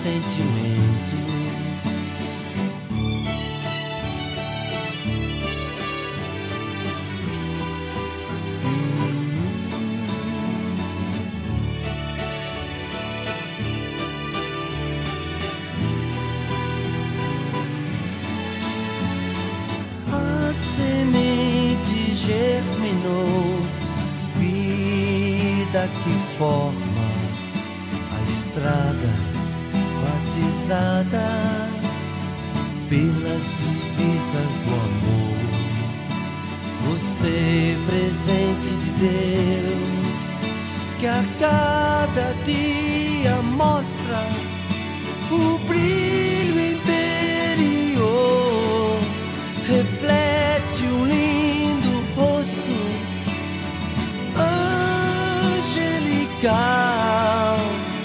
sentimento. A semente germinou, vida que forma a estrada, batizada pelas divisas do amor. Você, presente de Deus, que a cada dia mostra o brilho interior, reflete um lindo rosto angelical.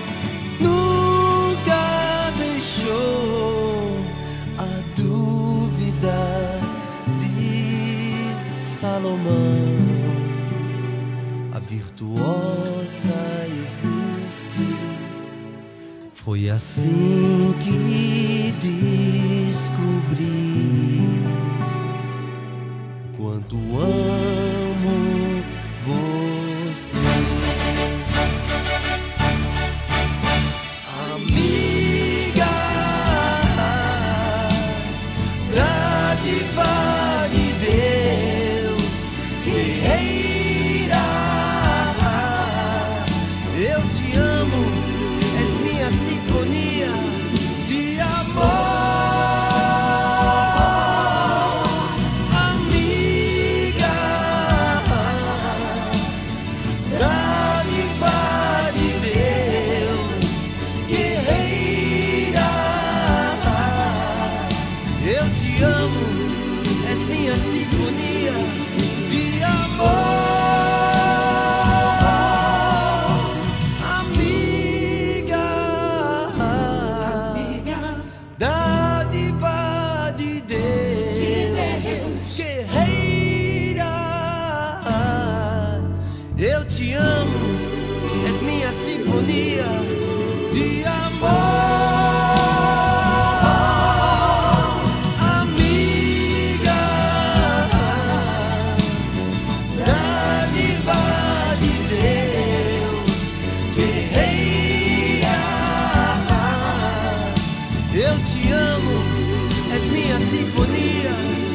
Nunca deixou a dúvida de Salomão. A virtuosa existe. Foi assim que descobri quanto amo você. Amiga, dádiva de Deus, guerreira, eu te amo, és minha sinfonia de amor. Sinfonia de amor, amiga, dádiva de Deus, guerreira, eu te amo, és minha sinfonia de amor. Eu te amo, és minha sinfonia